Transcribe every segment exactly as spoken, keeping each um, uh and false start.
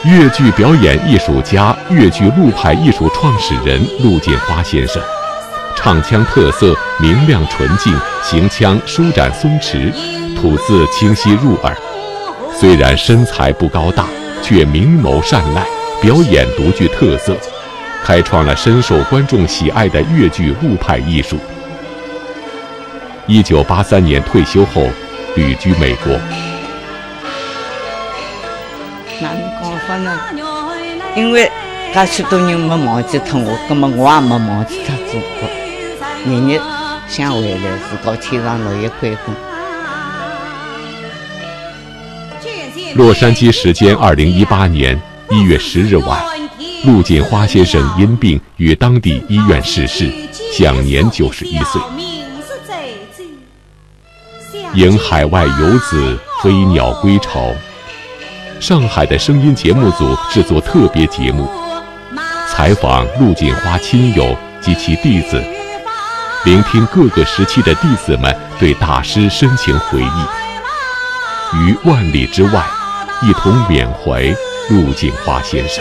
越剧表演艺术家、越剧陆派艺术创始人陆锦华先生，唱腔特色明亮纯净，行腔舒展松弛，吐字清晰入耳。虽然身材不高大，却明眸善睐，表演独具特色，开创了深受观众喜爱的越剧陆派艺术。一九八三年退休后，旅居美国。 哪能讲法呢？因为介许多人没忘记脱我，那么我也没忘记脱祖国。日日想回来，是到天上落叶归根。 洛杉矶时间二零一八年一月十日晚，陆锦华先生因病于当地医院逝世，享年九十一岁。迎海外游子，飞鸟归巢。上海的声音节目组制作特别节目，采访陆锦华亲友及其弟子，聆听各个时期的弟子们对大师深情回忆，于万里之外，一同缅怀陆锦华先生。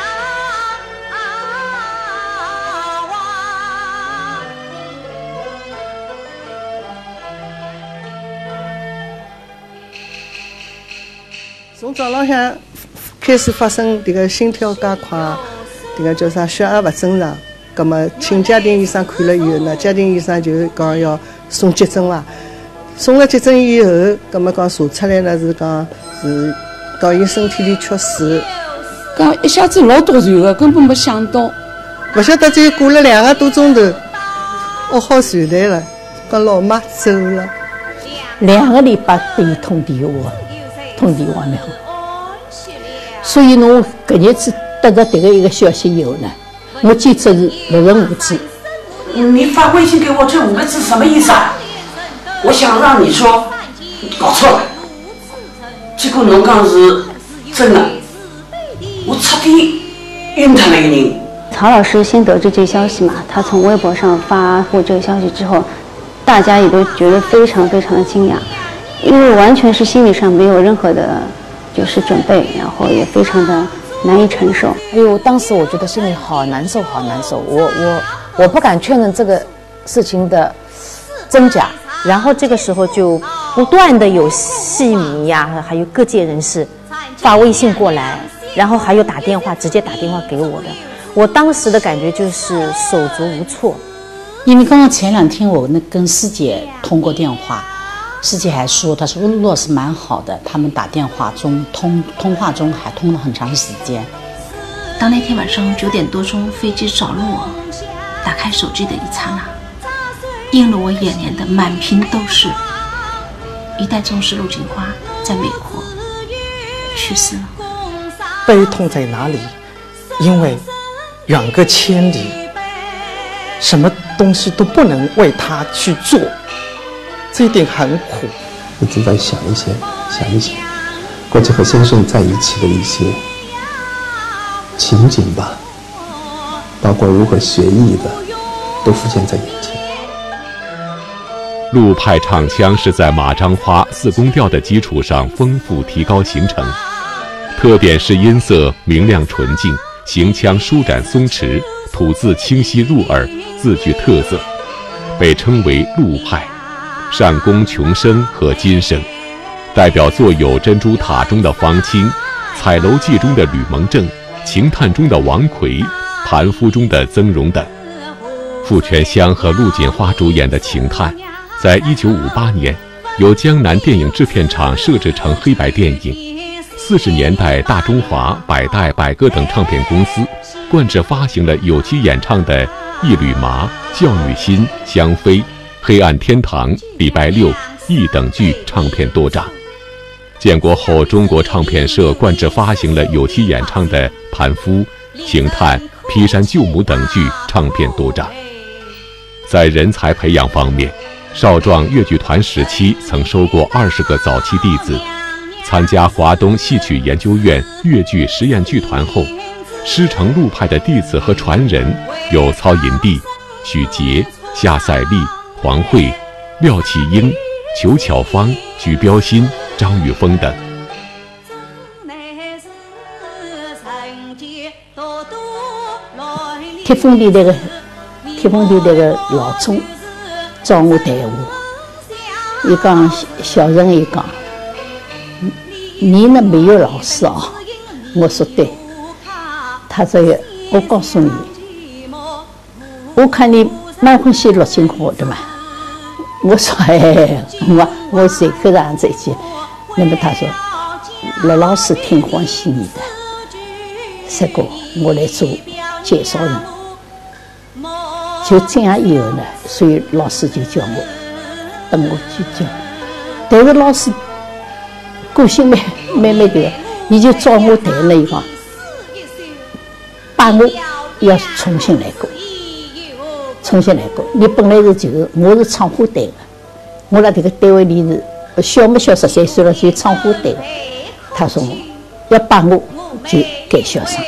从早浪向开始发生这个心跳加快，这个叫啥血压不正常，那么请家庭医生看了以后呢，家庭医生就讲要送急诊啦。送了急诊以后，那么讲查出来呢是讲是讲伊身体里缺水， 讲一下子老突然的，根本没想到。 不晓得就过了两个多钟头，我好传来了，讲老妈走了。 两个礼拜被通电话，通电话呢。所以呢，我搿日子得到这个一个消息以后呢，我简直是六神无主。 你发微信给我这五个字什么意思啊？我想让你说搞错了，结果侬讲是真的，我彻底晕他那个人。 曹老师先得知这个消息嘛，他从微博上发布这个消息之后，大家也都觉得非常非常的惊讶，因为完全是心理上没有任何的就是准备，然后也非常的难以承受。 哎呦，当时我觉得心里好难受，好难受。我我我不敢确认这个事情的真假。然后这个时候就不断的有戏迷呀、啊，还有各界人士发微信过来，然后还有打电话，直接打电话给我的。我当时的感觉就是手足无措， 因为刚刚前两天我那跟师姐通过电话，师姐还说，她说陆老师蛮好的，他们打电话中通通话中还通了很长时间。 当那天晚上九点多钟飞机着陆，打开手机的一刹那，映入我眼帘的满屏都是一代宗师陆锦华在美国去世了。 悲痛在哪里？因为远隔千里，什么东西都不能为他去做，这一定很苦。 一直在想一些想一些过去和先生在一起的一些情景吧，包括如何学艺的，都浮现在眼前。 陆派唱腔是在马章花四宫调的基础上丰富提高形成，特点是音色明亮纯净，行腔舒展松弛，吐字清晰入耳，自具特色，被称为陆派。善攻琼声和金声，代表作有《珍珠塔》中的方清，《彩楼记》中的吕蒙正，《情探》中的王奎，《盘夫》中的曾荣等。傅全香和陆锦华主演的《情探》在一九五八年由江南电影制片厂设置成黑白电影。四十年代，大中华、百代、百歌等唱片公司冠制发行了有其演唱的《一缕麻》《教女心》《香妃》《黑暗天堂》《礼拜六》一等剧唱片多张。建国后，中国唱片社冠制发行了有其演唱的《盘夫》《情探》《劈山救母》等剧唱片多张。在人才培养方面，少壮越剧团时期曾收过二十个早期弟子。参加华东戏曲研究院越剧实验剧团后，师承陆派的弟子和传人有曹银娣、许杰、夏赛丽、黄慧、廖启英、裘巧芳、徐标新、张玉峰等。 铁风里那个铁风里那个老总找我谈话，伊讲小人，伊讲你呢没有老师啊？我说对。他说我告诉你，我看你蛮欢喜陆金花的嘛。我说哎，我我随口这样子一句，那么他说陆老师挺欢喜你的，这个我来做介绍人。就这样以后呢，所以老师就叫我，等我去教。但是老师个性蛮蛮蛮的，你就找我谈了一个，把我要重新来过，重新来过。你本来是就是我是唱花队的，我在这个单位里是小没小十三岁了，就唱花队的。他说要把我就给小生，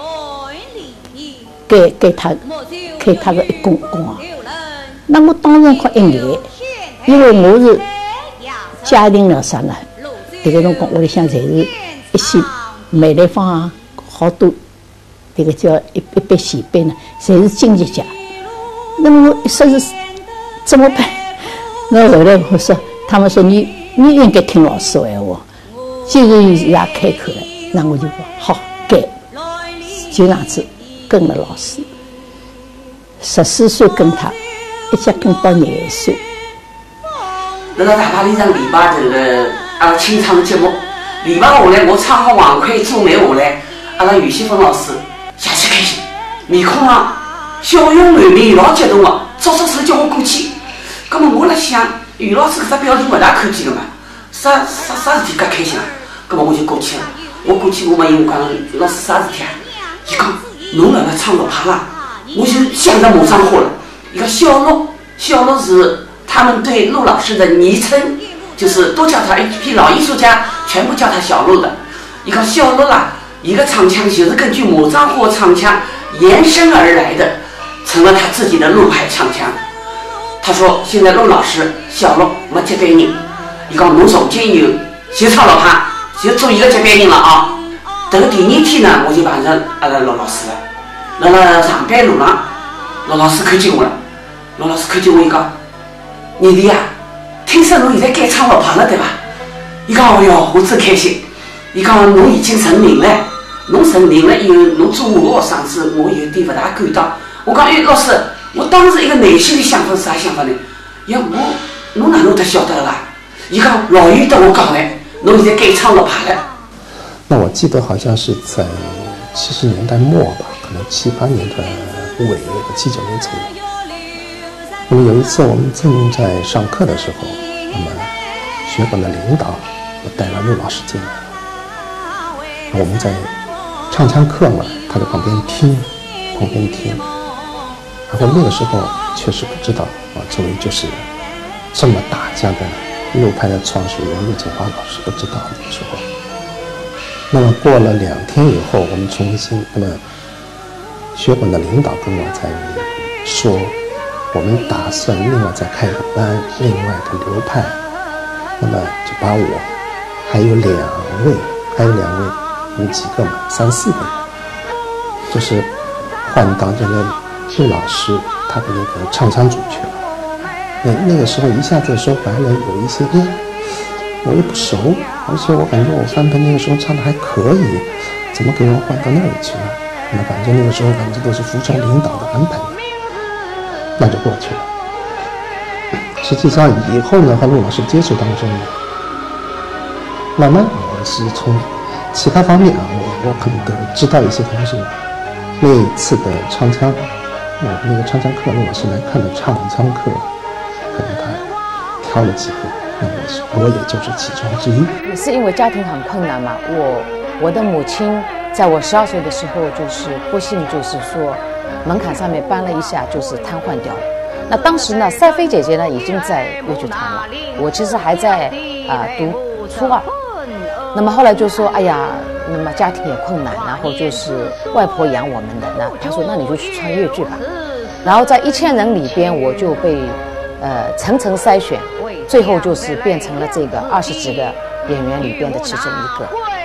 给给他。给他个一公公啊，那我当然可一眼，因为我是家庭了啥呢？这个辰光屋里向侪是一些梅兰芳啊，好多这个叫一一辈前辈呢，侪是经济家。那么我一说是怎么办？那后来我说，他们说你你应该听老师的闲话，既然伊也开口了，那我就说好改，就这样子跟了老师。十四岁跟他，一直跟到廿岁。 那个大巴里上礼拜这个阿拉清唱的节目，礼拜下来我唱好黄快做美下来，阿拉于西芬老师下去开心，面孔上笑容满面，老激动的，招招手叫我过去。那么我辣想，于老师搿只表情勿大可见个嘛，啥啥啥事体介开心啊？那么我就过去了。我过去我问伊，我讲老师啥事体啊？伊讲侬辣辣唱六拍啦。我就想到马上火了，一个小陆，小陆是他们对陆老师的昵称，就是都叫他一批老艺术家全部叫他小陆的。一个小陆啦，一个唱腔就是根据马上火唱腔延伸而来的，成了他自己的陆派唱腔。他说现在陆老师小陆没接班人，伊讲侬从今以后就唱六拍，就做一个接班人了啊。等第二天呢，我就碰上阿拉陆老师了。辣辣上班路上，陆老师看见我了。陆老师看见我，伊讲：“妮妮啊，听说侬现在改唱六拍了，对吧？”伊讲：“哦哟，我真开心。”伊讲：“侬已经成名了，侬成名了以后，侬做我的学生子，我有点勿大感动。”我讲：“哎，老师，我当时一个内心的想法是啥想法呢？呀，我侬哪能得晓得啦？”伊讲：“老有得我讲嘞，侬现在改唱六拍了。” 那我记得好像是在七十年代末吧。可能七八年的尾，和七九年左右。那么有一次我们正在上课的时候，那么学馆的领导带了陆老师进来，我们在唱腔课嘛，他在旁边听，旁边听。然后那个时候确实不知道啊，作为就是这么大家的陆派的创始人陆锦华老师不知道那个时候。那么过了两天以后，我们重新那么。学馆的领导跟我在说，我们打算另外再开个班，另外的流派，那么就把我还有两位，还有两位，我们几个嘛，三四个人，就是换当这个陆老师他的那个唱腔组去了。那那个时候一下子说白了，有一些，嗯，我又不熟，而且我感觉我翻盆那个时候唱的还可以，怎么给人换到那里去了？那反正那个时候反正都是服从领导的安排，那就过去了。实际上以后呢，和陆老师接触当中呢，慢慢我是从其他方面啊，我我可能得知道一些东西。那一次的唱腔，我那个唱腔课，陆老师来看的唱腔课，可能他挑了几个，那么我也就是其中之一。 也是因为家庭很困难嘛，我我的母亲。在我十二岁的时候，就是不幸，就是说门槛上面搬了一下，就是瘫痪掉了。那当时呢，赛飞姐姐呢已经在越剧团了，我其实还在啊、呃、读初二。那么后来就说，哎呀，那么家庭也困难，然后就是外婆养我们的，那她说，那你就去唱越剧吧。然后在一千人里边，我就被呃层层筛选，最后就是变成了这个二十几个演员里边的其中一个。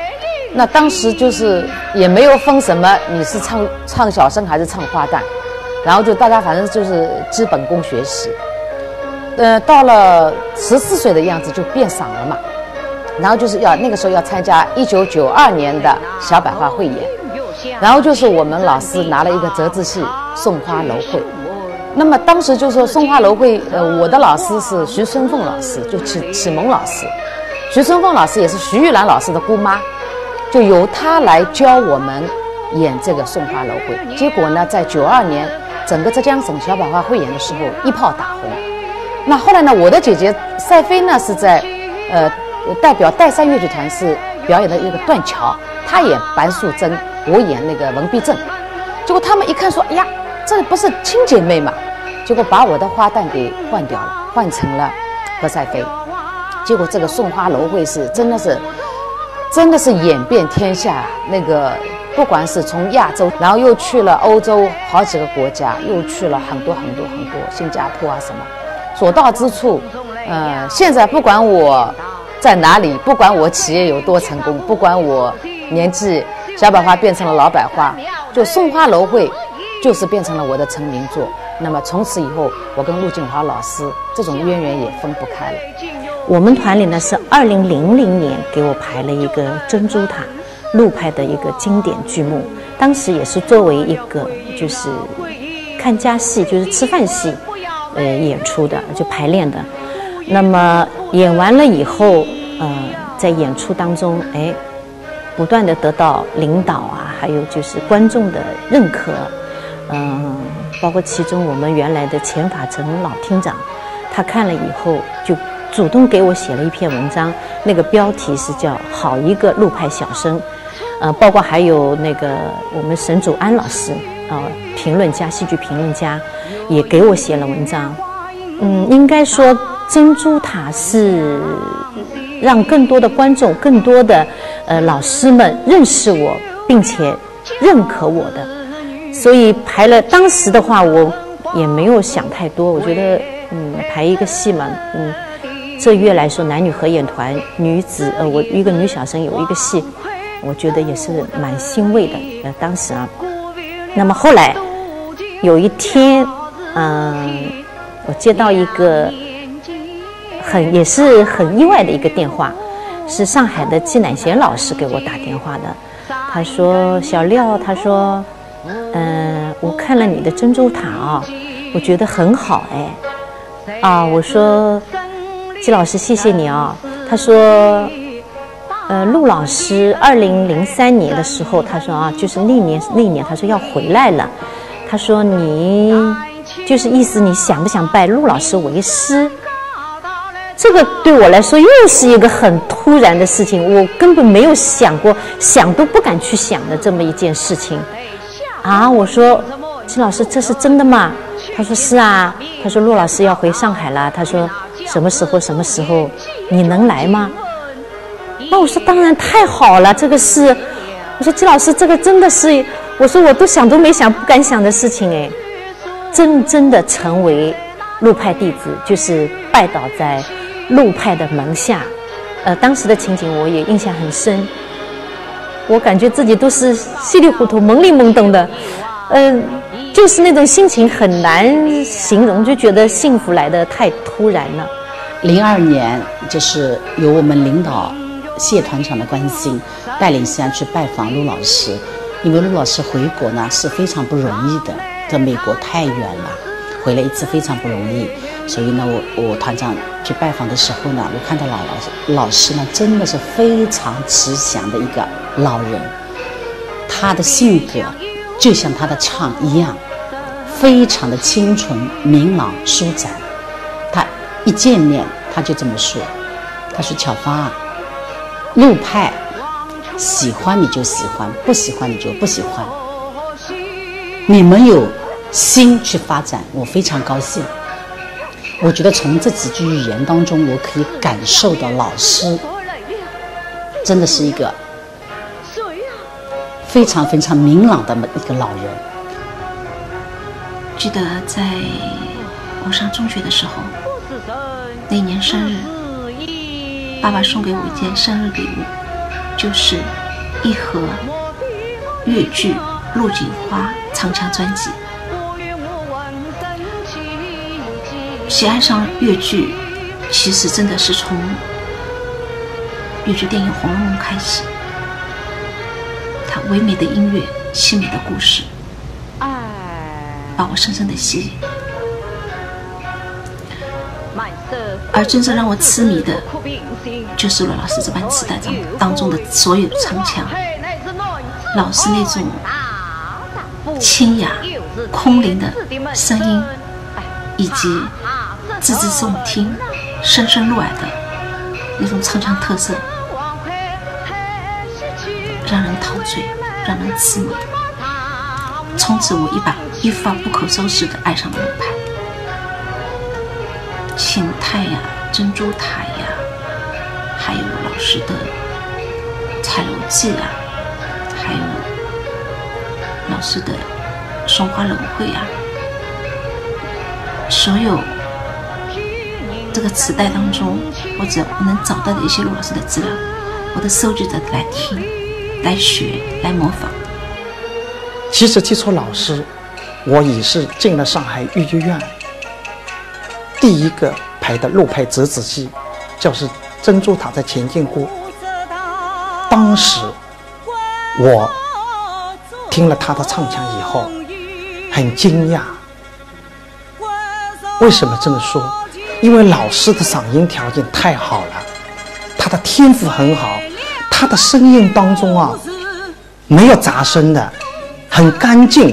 那当时就是也没有分什么你是唱唱小生还是唱花旦，然后就大家反正就是基本功学习。呃，到了十四岁的样子就变嗓了嘛，然后就是要那个时候要参加一九九二年的小百花汇演，然后就是我们老师拿了一个折子戏《送花楼会》。那么当时就说送花楼会，呃，我的老师是徐春凤老师，就启启蒙老师。徐春凤老师也是徐玉兰老师的姑妈，就由她来教我们演这个送花楼会。结果呢，在九二年整个浙江省小百花汇演的时候一炮打红。那后来呢，我的姐姐赛飞呢是在呃代表岱山越剧团是表演的一个断桥，她演白素贞，我演那个文碧正。结果他们一看说，哎呀，这不是亲姐妹嘛？结果把我的花旦给换掉了，换成了何赛飞。结果这个送花楼会是真的是真的是演遍天下，那个不管是从亚洲，然后又去了欧洲好几个国家，又去了很多很多很多新加坡啊什么，所到之处，呃，现在不管我在哪里，不管我企业有多成功，不管我年纪小百花变成了老百花，就送花楼会就是变成了我的成名作。那么从此以后，我跟陆锦华老师这种渊源也分不开了。 我们团里呢是二零零零年给我排了一个《珍珠塔》陆派的一个经典剧目，当时也是作为一个就是看家戏，就是吃饭戏，呃演出的，就排练的。那么演完了以后，呃，在演出当中，哎，不断的得到领导啊，还有就是观众的认可，嗯、呃，包括其中我们原来的钱法成老厅长，他看了以后就主动给我写了一篇文章，那个标题是叫《好一个陆派小生》，呃，包括还有那个我们沈祖安老师啊、呃，评论家、戏剧评论家，也给我写了文章。嗯，应该说珍珠塔是让更多的观众、更多的呃老师们认识我，并且认可我的。所以排了，当时的话我也没有想太多，我觉得嗯排一个戏嘛，嗯。这月来说，男女合演团女子，呃，我一个女小生有一个戏，我觉得也是蛮欣慰的。呃，当时啊，那么后来有一天，嗯、呃，我接到一个很也是很意外的一个电话，是上海的季乃贤老师给我打电话的。他说：“小廖，他说，嗯、呃，我看了你的珍珠塔啊、哦，我觉得很好哎。啊，我说。”季老师，谢谢你啊、哦。他说，呃，陆老师二零零三年的时候，他说啊，就是那年那年，他说要回来了。他说你就是意思你想不想拜陆老师为师？这个对我来说又是一个很突然的事情，我根本没有想过，想都不敢去想的这么一件事情。啊，我说季老师，这是真的吗？他说是啊。他说陆老师要回上海了。他说。什么时候？什么时候？你能来吗？那我说当然太好了，这个是，我说季老师，这个真的是，我说我都想都没想，不敢想的事情哎，真真的成为陆派弟子，就是拜倒在陆派的门下。呃，当时的情景我也印象很深，我感觉自己都是稀里糊涂、懵里懵懂的，嗯、呃。就是那种心情很难形容，就觉得幸福来得太突然了。 零二年，就是由我们领导谢团长的关心，带领西安去拜访陆老师。因为陆老师回国呢是非常不容易的，在美国太远了，回来一次非常不容易。所以呢，我我团长去拜访的时候呢，我看到老老师老师呢真的是非常慈祥的一个老人，他的性格。就像他的唱一样，非常的清纯、明朗、舒展。他一见面他就这么说：“他说巧芳啊，陆派喜欢你就喜欢，不喜欢你就不喜欢。你们有心去发展，我非常高兴。我觉得从这几句语言当中，我可以感受到老师真的是一个。”非常非常明朗的一个老人。 记得在我上中学的时候，那年生日，爸爸送给我一件生日礼物，就是一盒粤剧《陆锦花》唱腔专辑。喜爱上粤剧，其实真的是从粤剧电影《红楼梦》开始。它唯美的音乐，凄美的故事，把我深深的吸引。而真正让我痴迷的，就是罗老师这盘磁带当当中的所有唱腔，老师那种清雅空灵的声音，以及字字动听、深深入耳的那种唱腔特色，让人陶醉，让人痴迷。从此我一把一发不可收拾的爱上了陆派。秦泰呀、珍珠塔呀，还有老师的《彩楼记》啊，还有老师的《松花冷会》啊，所有这个磁带当中，或者我能找到的一些陆老师的资料，我都收集着来听、来学、来模仿。 其实接触老师，我也是进了上海豫剧院。第一个排的陆派折子戏，就是珍珠塔在前进过。当时我听了他的唱腔以后，很惊讶。为什么这么说？因为老师的嗓音条件太好了，他的天赋很好，他的声音当中啊，没有杂声的，很干净。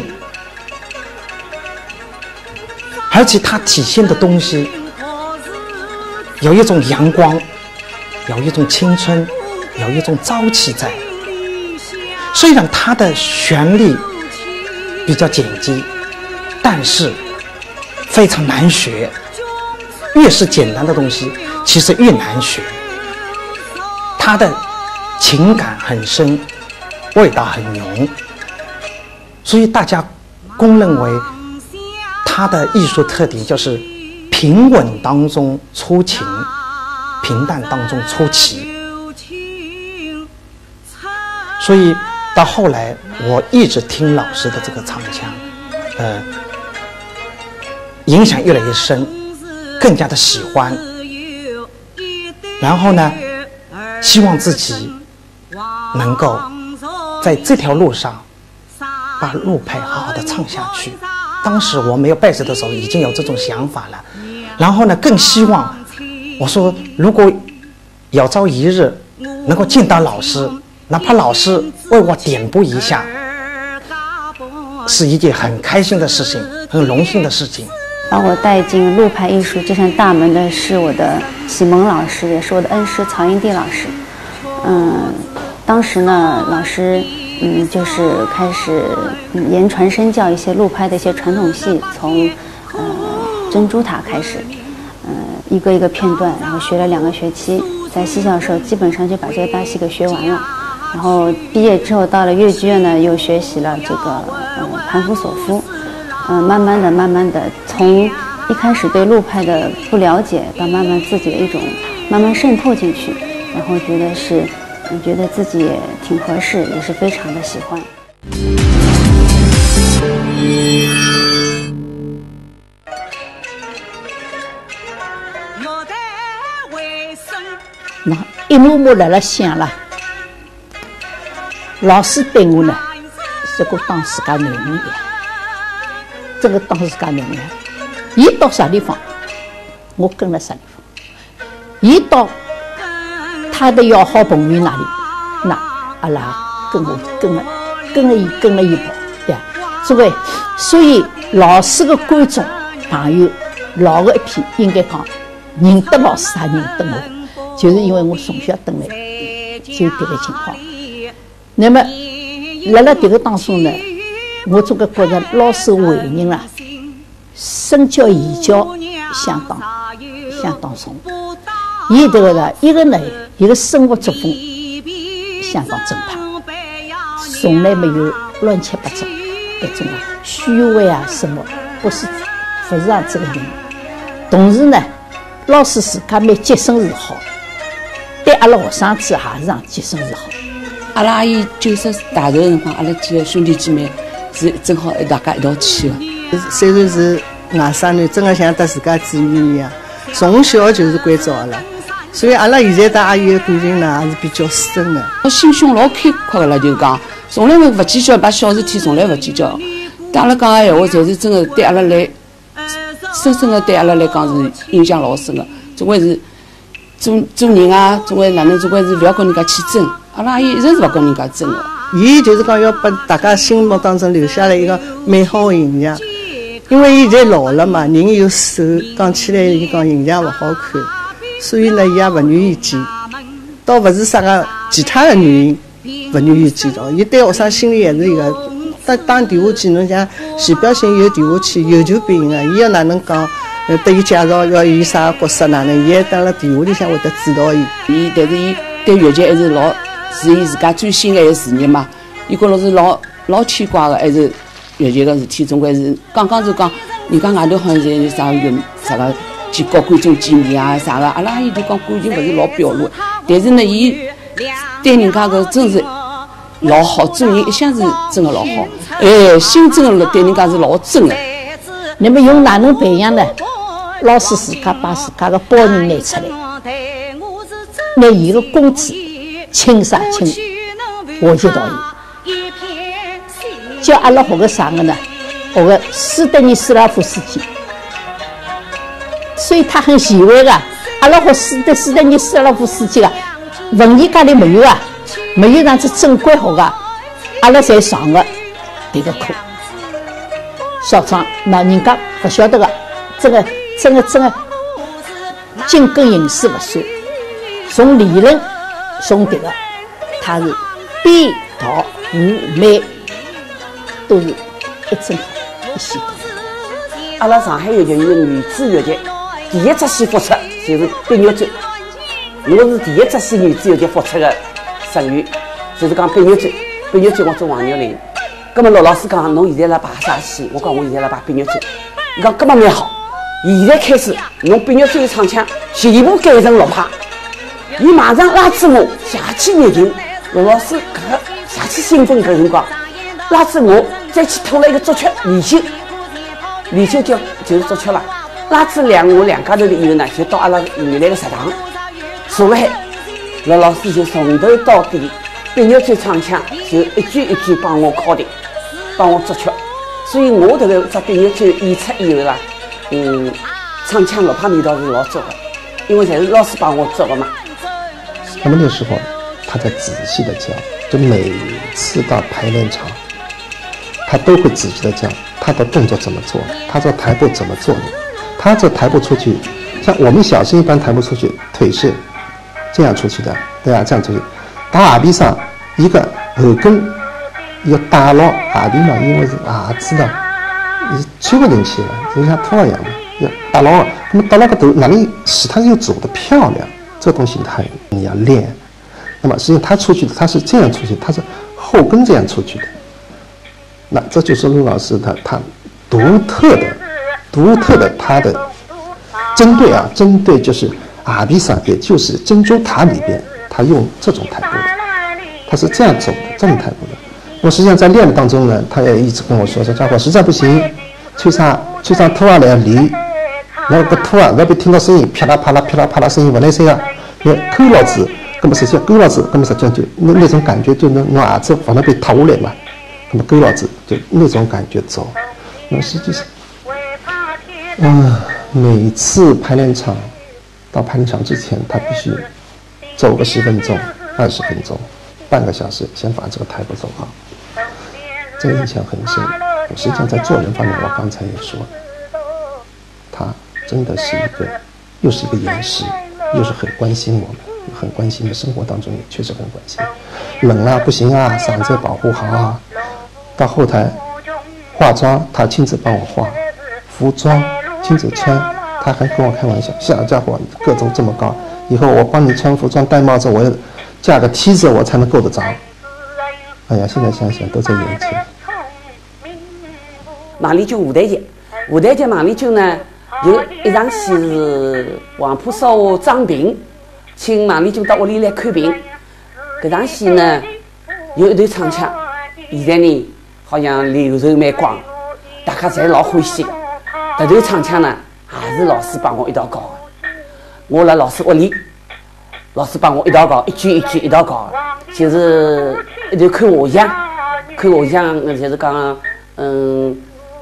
而且它体现的东西有一种阳光，有一种青春，有一种朝气在。虽然它的旋律比较简洁，但是非常难学。越是简单的东西，其实越难学。它的情感很深，味道很浓，所以大家公认为它的艺术特点就是平稳当中出情，平淡当中出奇。所以到后来，我一直听老师的这个唱腔，呃，影响越来越深，更加的喜欢。然后呢，希望自己能够在这条路上把陆派好好的唱下去。当时我没有拜师的时候，已经有这种想法了。然后呢，更希望我说，如果有朝一日能够见到老师，哪怕老师为我点拨一下，是一件很开心的事情，很荣幸的事情。 把我带进陆派艺术这扇大门的是我的启蒙老师，也是我的恩师曹英娣老师。嗯，当时呢，老师嗯就是开始、嗯、言传身教一些陆派的一些传统戏，从呃珍珠塔开始，嗯、呃、一个一个片段，然后学了两个学期，在戏校的时候基本上就把这个大戏给学完了。然后毕业之后到了粤剧院呢，又学习了这个呃盘福索夫。嗯、呃，慢慢的、慢慢的，从一开始对陆派的不了解，到慢慢自己的一种慢慢渗透进去，然后觉得是，嗯，觉得自己也挺合适，也是非常的喜欢。 那一幕幕来了想了，老师对我呢，是个当自家囡恩一样。这个当自家囡恩，一到啥地方，我跟了啥地方；一到他的要好朋友那里，那阿拉跟我跟了跟了一跟了一跑，对吧？所以，所以老师的观众朋友老的一批，应该讲认得老师，也认得我，就是因为我从小等来，就这个情况。那么，辣辣这个当中呢，我总觉着老师为人啊，身教言教相当相当重。伊这个呢，一个呢，一个生活作风相当正派，从来没有乱七八糟那种虚伪啊什么，不是不是这样子的人。同时呢，老师自家蛮洁身自好，对阿拉学生子也是样洁身自好。 阿拉阿姨九十大寿的辰光，阿拉几个兄弟姐妹是正好一大家一道去的。 虽然是外甥女，真的像得自家子女一样，从小就是关照阿拉，所以阿拉现在对阿姨的感情呢，也是比较深的。 我心胸老开阔的了，就是讲，从来不计较，把小事体从来不计较。对阿拉讲的闲话，侪是真的对阿拉来，深深的对阿拉来讲是影响老深的。总归是做做人啊，总归哪能，总归是不要跟人家去争。阿拉阿姨一直是不跟人家争的。 伊就是讲要把大家心目当中留下来一个美好的形象。因为伊现在老了嘛，人又瘦，讲起来伊讲形象勿好看，所以呢，伊也勿愿意见，倒勿是啥个其他的原因勿愿意见到，伊对学生心里还是一个。打打电话去，侬像前标性有电话去有求必应个，伊要哪能讲？呃，对伊介绍要演啥角色哪能，伊还等辣电话里向会得指导伊。 伊但是伊对越剧还是老是伊自家最心爱的事业嘛，伊觉着是老老牵挂的，还是。越剧个事体，总归是刚刚就讲，人家外头好像侪有啥有啥个见高观众见面啊啥个，阿拉阿姨就讲感情勿是老表露，但是呢，伊对人家个真是老好，做人一向是真的老好，哎，心真的对人家是老真的。 那么用哪能培养呢？老师自家把自家的包人拿出来，拿伊个工资请啥请，我就到伊。叫阿拉学个啥个呢？学个斯德尼斯拉夫斯基，所以他很喜欢个。阿拉学斯德斯德尼斯拉夫斯基个，文艺界里没有啊，没有让这正规学个，阿拉才上个这个课。小张，那人家不晓得个，这个这个这个精耕吟诗不算，从理论从这个，他是编导舞美。都是一整一系统。 阿拉上海越剧有个女子越剧，第一只戏复出就是《碧玉传》，我是第一只戏女子越剧复出的成员，就是讲《碧玉传》。《碧玉传》我做王玉玲，葛么陆老师讲侬现在辣排啥戏？我讲我现在辣排《碧玉传》，伊讲葛么蛮好。现在开始侬《碧玉传》的唱腔全部改成陆派，伊马上拉住我下去热情。陆老师搿个下去兴奋搿辰光。拉住我，再去吐了一个足球连袖，连袖叫就是足球了。拉住两我两家头了以后呢，就到阿拉原来的食堂坐了海。陆老师就从头到底，碧玉传唱腔就一句一句帮我敲定，帮我作曲。所以我这个只碧玉传演出以后啦，嗯，唱腔陆派味道是老足的，因为侪是老师帮我做的嘛。 那么那时候他在仔细的教，就每次到排练场。他都会仔细的讲他的动作怎么做，他这台步怎么做的，他这台步出去，像我们小生一般台步出去，腿是这样出去的，对吧？这样出去，打耳鼻上一个后跟要打牢耳鼻嘛，因为是耳子的，你吹不进去了，就像拖一样的，要打牢。那么打牢个头哪里使他又走得漂亮？这东西他你要练。那么实际上他出去他是这样出去，他是后跟这样出去的。那这就是陆老师他他独特的、独特的他的针对啊，针对就是阿比萨，也就是珍珠塔里边，他用这种台步的，他是这样走的，这种台步的。我实际上在练的当中呢，他也一直跟我说说，家伙实在不行，吹上吹上拖啊来离，然后个拖啊，那边听到声音噼啦啪啦噼啦啪啦声音，不来声啊，你抠老子，根本实际上勾老子，根本实际上就那那种感觉，就能用耳子往那边投来嘛。那么勾老子就那种感觉走，那实际上，嗯，每次排练场到排练场之前，他必须走个十分钟、二十分钟、半个小时，先把这个台步走好。这个印象很深。实际上在做人方面，我刚才也说，他真的是一个，又是一个严师，又是很关心我们，很关心的生活当中也确实很关心。冷啊不行啊，嗓子保护好啊。到后台化妆，他亲自帮我化，服装亲自穿，他还跟我开玩笑：“小家伙，个头这么高，以后我帮你穿服装、戴帽子，我要架个梯子我才能够得着。”哎呀，现在想想都在眼前。 马丽就舞台剧，舞台剧马丽就呢，有一场戏是黄埔少华张平，请马丽就到屋里来看病。搿场戏呢， 有一段唱腔，现在呢好像流传蛮广，大家侪老欢喜的。这段唱腔呢，也是老师帮我一道教的。我辣老师屋里，老师帮我一道教，一句一句一道教的，就是一段看画像，看画像就是讲，嗯，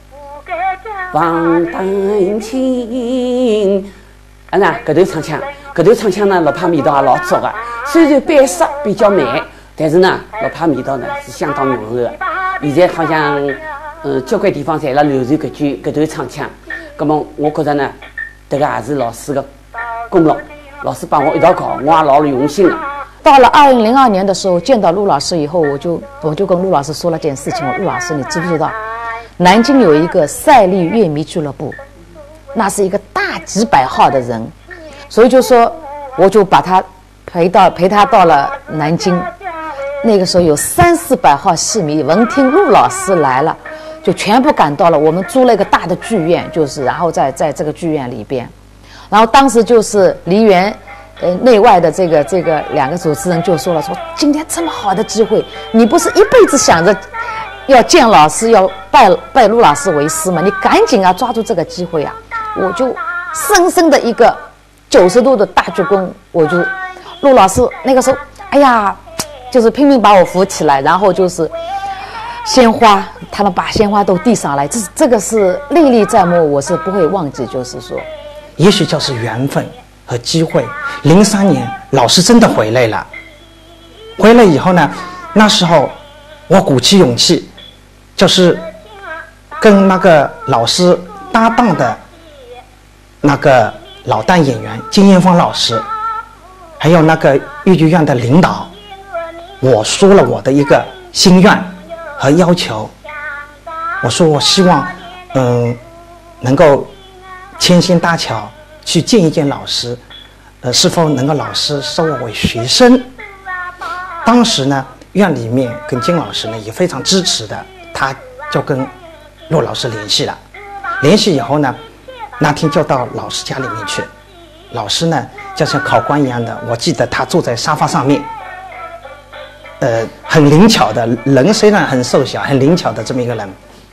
望丹青，啊那搿段唱腔，搿段唱腔呢，老派味道也老足的。虽然版式比较慢，但是呢，老派味道呢是相当浓厚的。现在好像，嗯，交关地方侪辣流传搿句搿段唱腔。葛么，我觉着呢，这个也是老师的功劳。老师帮我一道搞，我也老用心了。 到了二零零二年的时候，见到陆老师以后，我就我就跟陆老师说了件事情。陆老师，你知不知道，南京有一个赛丽乐迷俱乐部，那是一个大几百号的人，所以就说，我就把他陪到陪他到了南京。那个时候有三四百号戏迷，闻听陆老师来了，就全部赶到了。我们租了一个大的剧院，就是然后在在这个剧院里边，然后当时就是梨园呃内外的这个这个两个主持人就说了，说今天这么好的机会，你不是一辈子想着要见老师，要拜拜陆老师为师吗？你赶紧啊抓住这个机会啊！我就深深的一个九十度的大鞠躬，我就陆老师那个时候，哎呀，就是拼命把我扶起来，然后就是鲜花，他们把鲜花都递上来，这是这个是历历在目，我是不会忘记。就是说， 也许就是缘分和机会。零三年，老师真的回来了。回来以后呢，那时候我鼓起勇气，就是跟那个老师搭档的那个老旦演员金艳芳老师，还有那个豫剧院的领导，我说了我的一个心愿和要求。我说我希望，嗯，能够牵线搭桥去见一见老师，呃，是否能够老师收我为学生？当时呢，院里面跟金老师呢也非常支持的，他就跟陆老师联系了。联系以后呢，那天就到老师家里面去。老师呢，就像考官一样的，我记得他坐在沙发上面。呃，很灵巧的人，虽然很瘦小，很灵巧的这么一个人。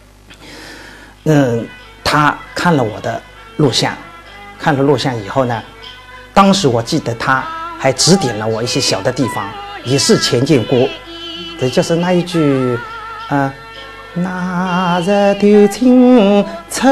嗯，他看了我的录像，看了录像以后呢，当时我记得他还指点了我一些小的地方，也是前进过，这就是那一句，啊、呃，那日的清晨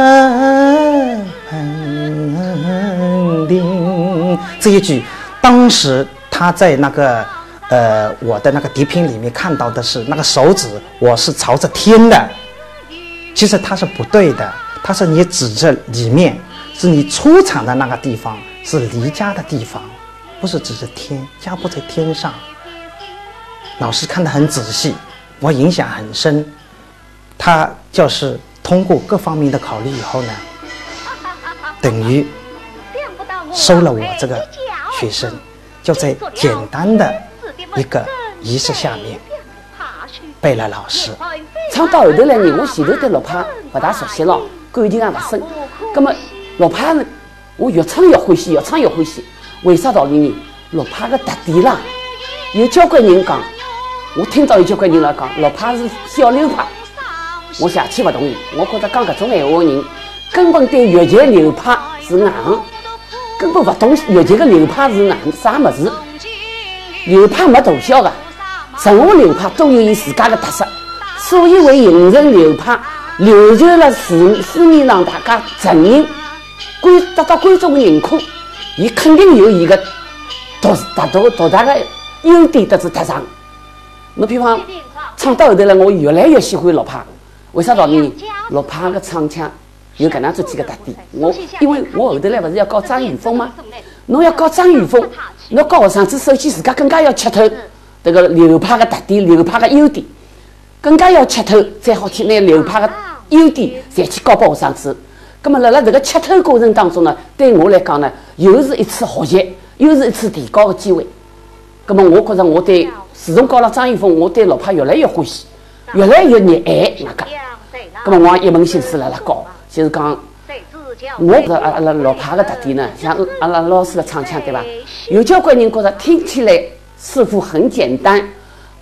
林，这一句，当时他在那个。呃，我的那个碟片里面看到的是那个手指，我是朝着天的。其实它是不对的，它是你指着里面，是你出场的那个地方，是离家的地方，不是指着天，家不在天上。老师看得很仔细，我影响很深。他就是通过各方面的考虑以后呢，等于收了我这个学生，就在简单的一个仪式下面拜了老师。 唱到后头来呢，我前头对陆派不大熟悉了，感情也不深。那么陆派呢，我越唱越欢喜，越唱越欢喜。为啥道理呢？陆派的特点啦，有交关人讲，我听到有交关人来讲，陆派是小流派。我下去不同意，我觉得讲搿种闲话的人，根本对越剧流派是硬，根本不懂越剧的流派是硬啥么子。流派没大小的，任何流派都有伊自家的特色，所以为形成流派流传了市市面上大家承认，观得到观众的认可，伊肯定有伊个独大独独大的优点得是特长。侬比方唱到后头了，我越来越喜欢陆派，为啥道理呢？陆派的唱腔有搿能这几个特点。我因为我后头来不是要搞张雨峰吗？侬要搞张雨峰。侬教学生子，首先自家更加要吃透这个流派的特点、流派的优点，更加要吃透，才好去拿流派的优点再去教拨学生子。那么，辣辣这个吃透过程当中呢，对我来讲呢，又是一次学习，又是一次提高的机会。那么，我觉着我对自从教了张玉峰，我对陆派越来越欢喜，越来越热爱那个。那么，我也一门心思辣辣教，就是讲。我觉得阿拉陆派的特点呢，像阿拉老师的唱腔，对吧？有交关人觉得听起来似乎很简单，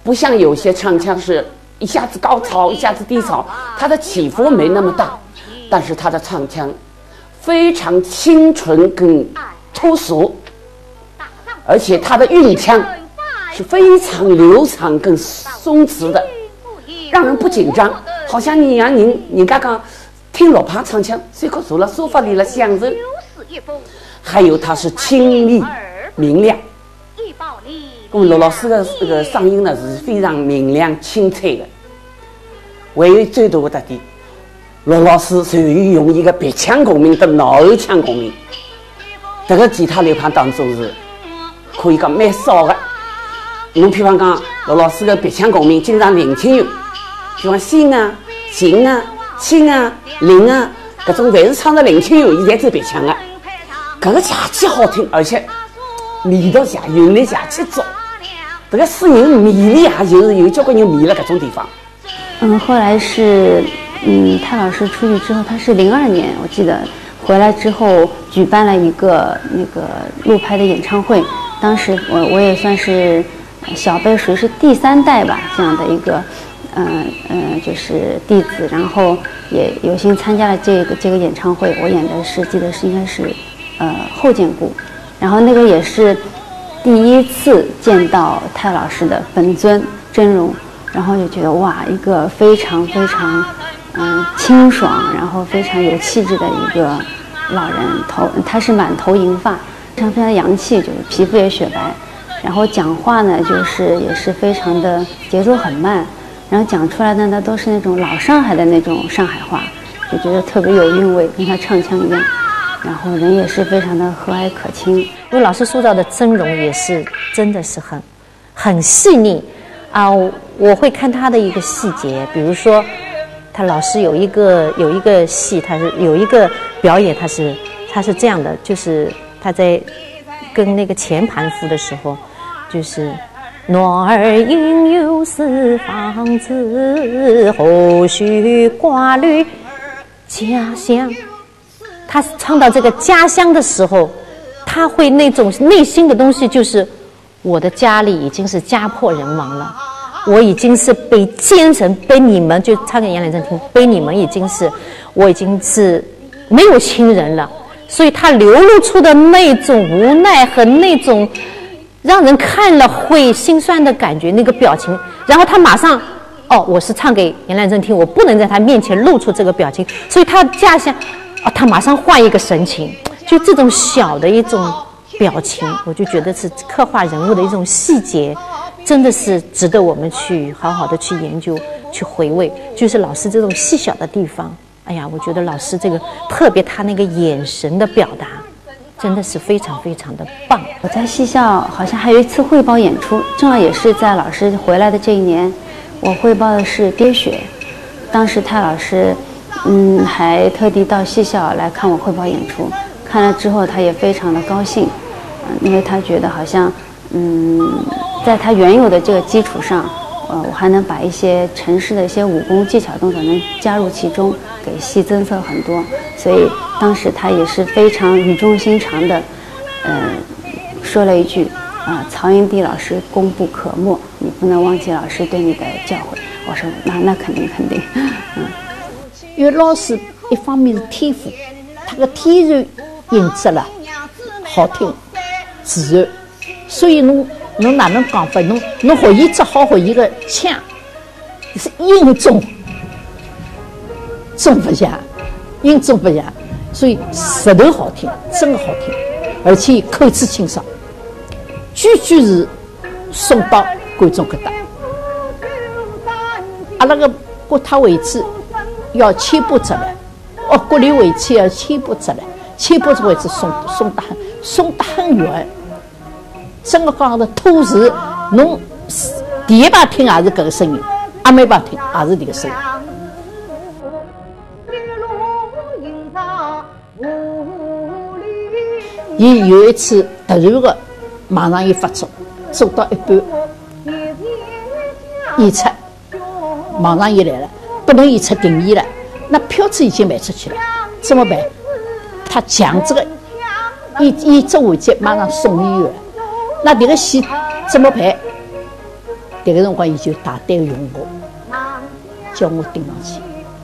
不像有些唱腔是一下子高潮，一下子低潮，它的起伏没那么大，但是他的唱腔非常清纯跟粗俗，而且他的韵腔是非常流畅跟松弛的，让人不紧张，好像你让你你刚刚听老帕唱腔，随口坐了沙发里了享受。还有他是清丽明亮，我们罗老师的这个嗓音呢是非常明亮清脆的。唯一最大的特点，罗老师属于用一个鼻腔共鸣的脑腔共鸣，这个其他流派当中是可以讲蛮少的。你比方讲罗老师的鼻腔共鸣经常零清用，比方心啊、情啊、心啊、灵啊，搿种凡是唱的零清用，现在走鼻腔啊，搿个邪气好听，而且味道邪韵律邪气足，这个使人迷离啊，就是有交关人迷了搿种地方。 嗯，后来是，嗯，泰老师出去之后，他是零二年，我记得回来之后举办了一个那个陆拍的演唱会，当时我我也算是小辈，属于是第三代吧，这样的一个，嗯、呃、嗯、呃，就是弟子，然后也有幸参加了这个这个演唱会，我演的是记得是应该是，呃后见故，然后那个也是第一次见到泰老师的本尊真容。然后就觉得哇，一个非常非常嗯清爽，然后非常有气质的一个老人，头他是满头银发，非常非常洋气，就是皮肤也雪白，然后讲话呢就是也是非常的节奏很慢，然后讲出来的呢都是那种老上海的那种上海话，就觉得特别有韵味，跟他唱腔一样，然后人也是非常的和蔼可亲。因为老师塑造的真容也是真的是很很细腻啊。我会看他的一个细节，比如说他老师有一个有一个戏，他是有一个表演，他是他是这样的，就是他在跟那个前盘夫的时候，就是诺儿应有四房子，后续挂虑家乡。他唱到这个家乡的时候，他会那种内心的东西，就是我的家里已经是家破人亡了。我已经是被奸臣，被你们就唱给杨乃正听，被你们已经是，我已经是没有亲人了，所以他流露出的那种无奈和那种让人看了会心酸的感觉，那个表情，然后他马上，哦，我是唱给杨乃正听，我不能在他面前露出这个表情，所以他驾下，哦，他马上换一个神情，就这种小的一种表情，我就觉得是刻画人物的一种细节。真的是值得我们去好好的去研究、去回味，就是老师这种细小的地方。哎呀，我觉得老师这个特别他那个眼神的表达，真的是非常非常的棒。 我在戏校好像还有一次汇报演出，正好也是在老师回来的这一年，我汇报的是《跌雪》，当时泰老师，嗯，还特地到戏校来看我汇报演出，看了之后他也非常的高兴，嗯，因为他觉得好像，嗯。在他原有的这个基础上，呃，我还能把一些陈氏的一些武功技巧动作能加入其中，给戏增色很多。所以当时他也是非常语重心长的，呃，说了一句啊、呃，曹云迪老师功不可没，你不能忘记老师对你的教诲。我说那那肯定肯定，嗯， 因为老师一方面是天赋，他的天然音质了好听自然，所以侬。侬哪能讲法？侬侬学伊只好学伊个腔，是音中中不下，音中不下，所以舌头好听，真的好听，而且口齿清爽，句句是送到观众搿搭。阿拉个国泰位置要千步直来，哦，国立位置要千步直来，千步位置送送得很送得很远。真个讲的吐字，侬第一把听也是搿个声音，阿每把听也是这个声音。伊有一次突然个马上一发作，做到一半演出，马上伊来了，不能演出定演了，那票子已经卖出去了，怎么办？他强这个演演奏完结，马上送医院。那这个戏怎么办？ 迭个辰光，伊就大胆用我，叫我顶上去，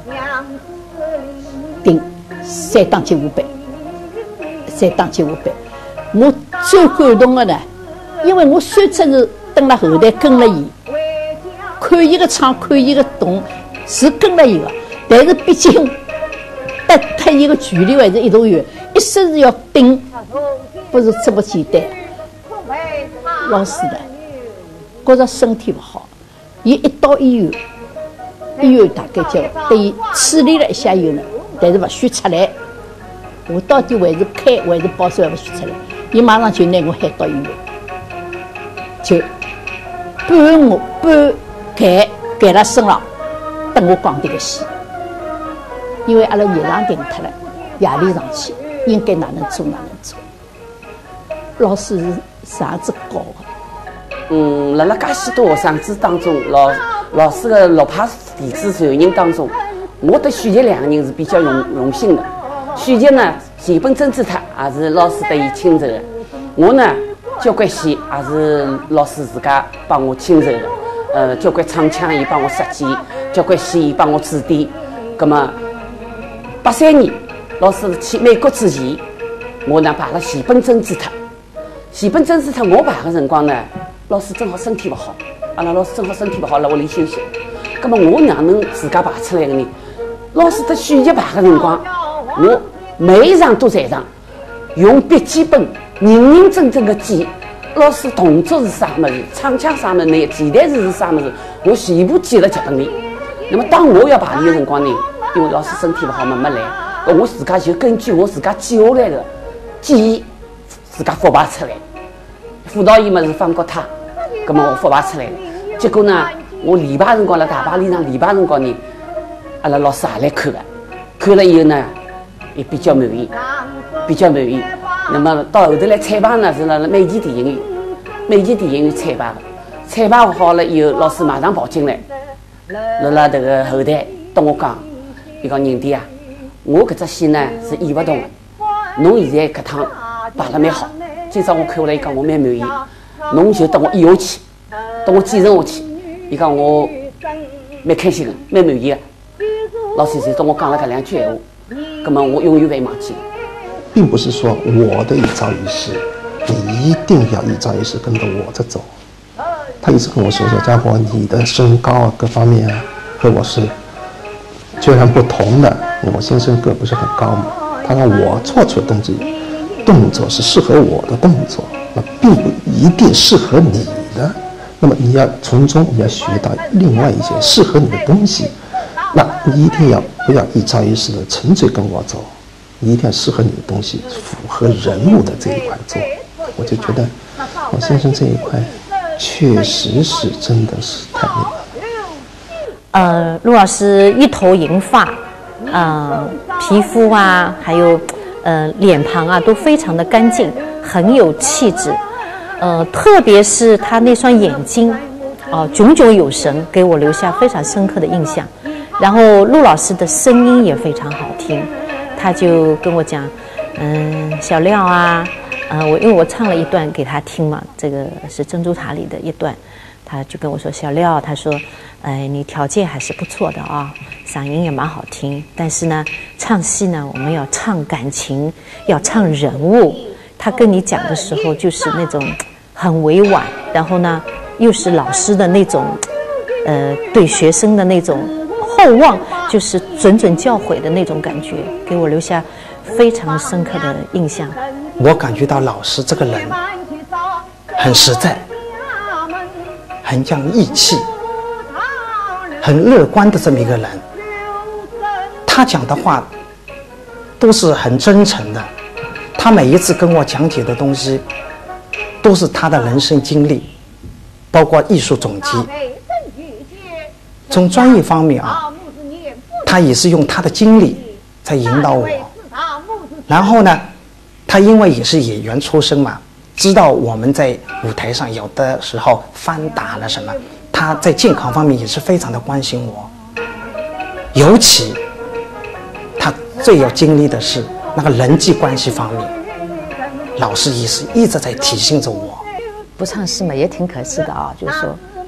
顶三档接五板，三档接五板。我最感动的呢，因为我虽则是蹲辣后台跟了伊，看伊个唱，看伊个动，是跟了伊个，但是毕竟得脱伊个距离还是一大远，一生是要顶，不是这么简单。老师呢，觉着身体不好，伊一到医院，医院大概叫对伊处理了一下以后呢，但是不许出来。我到底还是开还是保守还不许出来。伊马上就拿我喊到医院，就半我半盖盖辣身上，等我讲迭个戏。因为阿拉热场停脱了，夜里上去应该哪能做哪能做。老师是啥子教的？ 嗯，辣辣介许多学生子当中，老老师的六派弟子传人当中，我对许杰两个人是比较荣荣幸的。许杰呢，前本真子他也是老师对伊亲授的，我呢，交关戏也是老师自家帮我亲授的。呃，交关唱腔伊帮我设计，交关戏伊帮我指点。葛么八三年，老师去美国之前，我呢排了前本真子他。前本真子他我排的辰光呢，老师正好身体不好，阿拉老师正好身体不好，辣屋里休息。葛么我哪能自家排出来的呢？老师的续集排的辰光，我每一场都在场，用笔记本认认真真的记。老师动作是啥么子，唱腔啥么子，那前台词是啥么子，我全部记了脚本里。那么当我要排练的辰光呢，因为老师身体不好嘛，没来，我自家就根据我自家记下来的记忆，自家复排出来。辅导员嘛是方国泰，葛么我复排出来了。结果呢，我练排辰光辣大排练场练排辰光呢，阿拉老师也来看了，看了以后呢，也比较满意，比较满意。那么到后头来彩排呢，是辣辣美琪电影院，美琪电影院彩排的。彩排好了以后，老师马上跑进来，辣辣这个后台跟我讲，伊讲人弟啊，我搿只戏呢是演不动的，侬现在搿趟排了蛮好，今朝我看下来，伊讲我蛮满意，侬就等我演下去，等我继承下去。伊讲我蛮开心的，蛮满意的。老师就跟我讲了搿两句闲话，葛么我永远勿会忘记。 并不是说我的一招一式，你一定要一招一式跟着我这走。他一直跟我说：“小家伙，你的身高啊，各方面啊，和我是截然不同的。我先生个不是很高嘛，他让我做出的动作，动作是适合我的动作，那并不一定适合你的。那么你要从中你要学到另外一些适合你的东西。那你一定要不要一招一式的纯粹跟我走。”你一定要适合你的东西，符合人物的这一块做，我就觉得我先生这一块确实是真的是太那个了。 呃，陆老师一头银发，呃，皮肤啊，还有呃脸庞啊，都非常的干净，很有气质。呃，特别是他那双眼睛，哦、呃，炯炯有神，给我留下非常深刻的印象。然后陆老师的声音也非常好听。他就跟我讲，嗯，小廖啊，呃，我因为我唱了一段给他听嘛，这个是珍珠塔里的一段，他就跟我说，小廖，他说，哎，你条件还是不错的啊，嗓音也蛮好听，但是呢，唱戏呢，我们要唱感情，要唱人物。他跟你讲的时候，就是那种很委婉，然后呢，又是老师的那种，呃，对学生的那种厚望，就是谆谆教诲的那种感觉，给我留下非常深刻的印象。 我感觉到老师这个人很实在，很讲义气，很乐观的这么一个人。他讲的话都是很真诚的，他每一次跟我讲解的东西都是他的人生经历，包括艺术总结。从专业方面啊，他也是用他的经历在引导我。然后呢，他因为也是演员出身嘛，知道我们在舞台上有的时候翻打了什么，他在健康方面也是非常的关心我。尤其他最要经历的是那个人际关系方面，老师也是一直在提醒着我。 不唱戏嘛，也挺可惜的啊，就是说。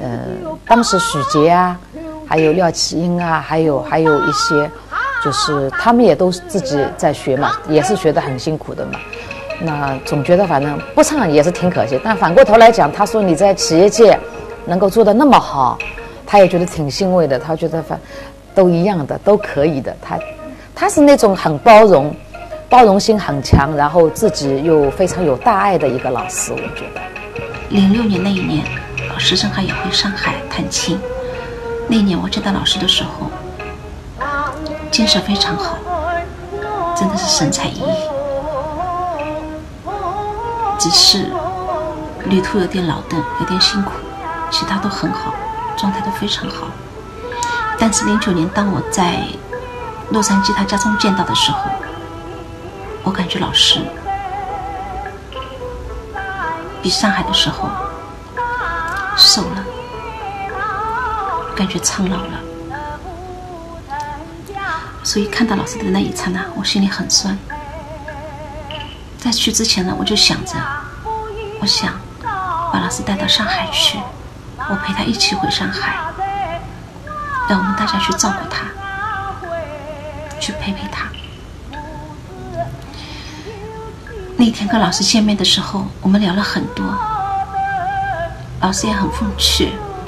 呃，当时许杰啊，还有廖启英啊，还有还有一些，就是他们也都自己在学嘛，也是学得很辛苦的嘛。那总觉得反正不唱也是挺可惜，但反过头来讲，他说你在企业界能够做得那么好，他也觉得挺欣慰的。他觉得反都一样的，都可以的。他他是那种很包容，包容心很强，然后自己又非常有大爱的一个老师，我觉得。 零六年那一年，老师正好也回上海探亲。那一年我见到老师的时候，精神非常好，真的是神采奕奕。只是旅途有点劳顿，有点辛苦，其他都很好，状态都非常好。但是零九年当我在洛杉矶他家中见到的时候，我感觉老师比上海的时候瘦了，感觉苍老了。所以看到老师的那一刹那，我心里很酸。在去之前呢，我就想着，我想把老师带到上海去，我陪他一起回上海，让我们大家去照顾他，去陪陪他。那天跟老师见面的时候，我们聊了很多，老师也很风趣，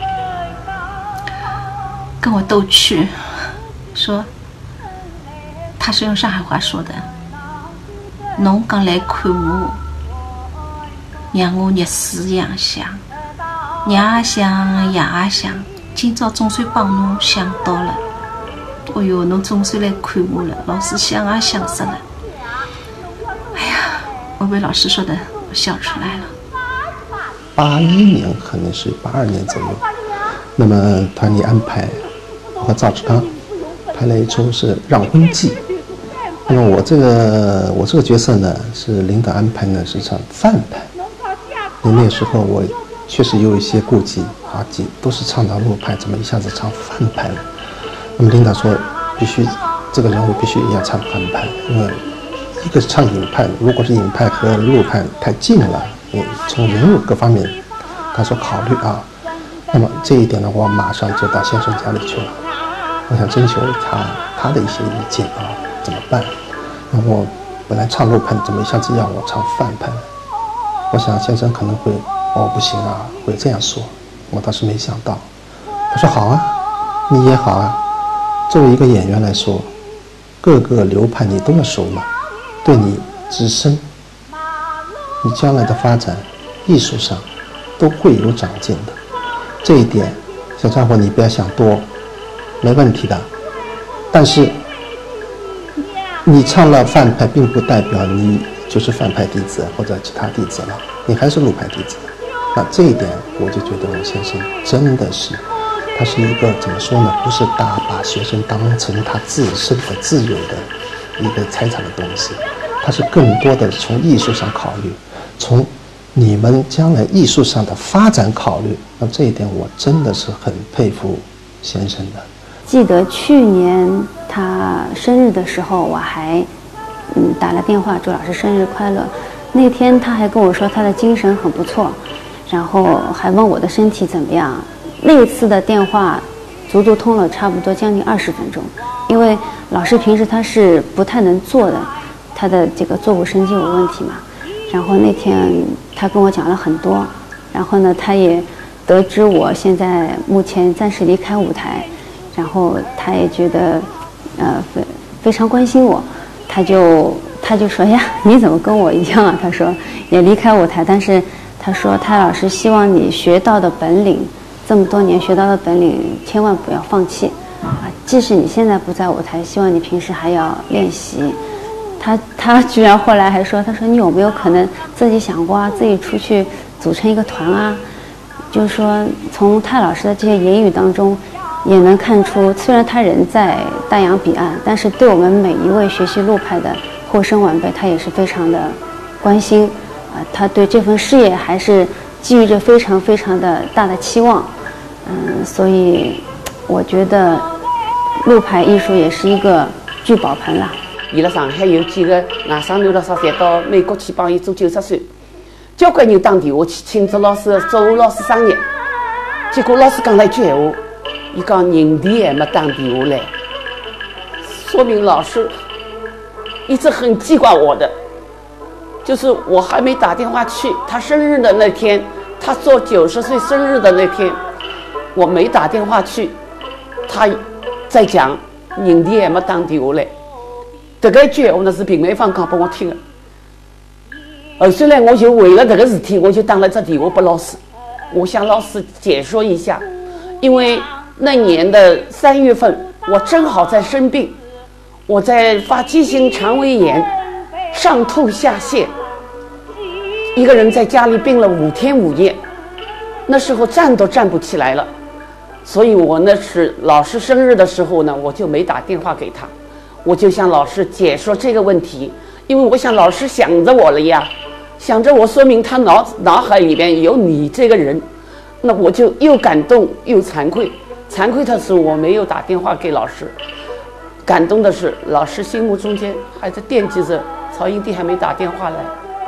跟我逗趣，说他是用上海话说的，侬讲来看我，让我热水一样想，热也想，夜也想，今朝总算帮侬想到了。哦哟，侬总算来看我了，老师想也想死了。哎呀，我被老师说的，我笑出来了。 八一年可能是八二年左右，那么团里安排我和赵志刚拍了一出是《让婚记》。那么我这个我这个角色呢，是领导安排呢是唱范派。那个时候我确实有一些顾忌啊，几都是唱到陆派，怎么一下子唱范派了？那么领导说必须这个人物必须要唱范派，因为一个是唱影派，如果是影派和陆派太近了，嗯，从人物各方面他说考虑啊。那么这一点呢，我马上就到先生家里去了，我想征求他他的一些意见啊。怎么办？那我本来唱陆派，怎么一下子要我唱范派呢？我想先生可能会，哦，不行啊，会这样说。我倒是没想到。他说好啊，你也好啊。作为一个演员来说，各个流派你都要熟嘛，对你自身，你将来的发展，艺术上都会有长进的。这一点，小家伙你不要想多，没问题的。但是。你唱了范派，并不代表你就是范派弟子或者其他弟子了，你还是陆派弟子。那这一点，我就觉得我先生真的是，他是一个怎么说呢？不是大把学生当成他自身的自有的一个财产的东西，他是更多的从艺术上考虑，从你们将来艺术上的发展考虑。那这一点，我真的是很佩服先生的。 记得去年他生日的时候，我还嗯打了电话祝老师生日快乐。那天他还跟我说他的精神很不错，然后还问我的身体怎么样。那一次的电话足足通了差不多将近二十分钟，因为老师平时他是不太能坐的，他的这个坐骨神经有问题嘛。然后那天他跟我讲了很多，然后呢，他也得知我现在目前暂时离开舞台。然后他也觉得，呃，非非常关心我，他就他就说呀，你怎么跟我一样啊？他说也离开舞台，但是他说泰老师希望你学到的本领，这么多年学到的本领，千万不要放弃啊！即使你现在不在舞台，希望你平时还要练习。他他居然后来还说，他说你有没有可能自己想过啊，自己出去组成一个团啊？就是说从泰老师的这些言语当中。也能看出，虽然他人在大洋彼岸，但是对我们每一位学习陆派的后生晚辈，他也是非常的关心啊、呃。他对这份事业还是寄予着非常非常的大的期望。嗯，所以我觉得陆派艺术也是一个聚宝盆啦。 伊辣上海有几个外省留学生，侪到美国去帮伊做九十岁，交关人打电话去庆祝老师周老师生日。 结果老师讲了一句闲话，伊讲人地还没打电话来，说明老师一直很记挂我的。就是我还没打电话去，他生日的那天，他做九十岁生日的那天，我没打电话去，他在讲人地还没打电话来。这个一句闲话呢是平梅芳讲给我听的。后首来我就为了这个事体，我就打了这电话给老师，我向老师解说一下，因为那年的三月份，我正好在生病，我在发急性肠胃炎，上吐下泻，一个人在家里病了五天五夜，那时候站都站不起来了，所以我那是老师生日的时候呢，我就没打电话给他。我就向老师解说这个问题，因为我想老师想着我了呀，想着我，说明他脑脑海里边有你这个人，那我就又感动又惭愧。惭愧的是我没有打电话给老师，感动的是老师心目中间还在惦记着曹英娣还没打电话来。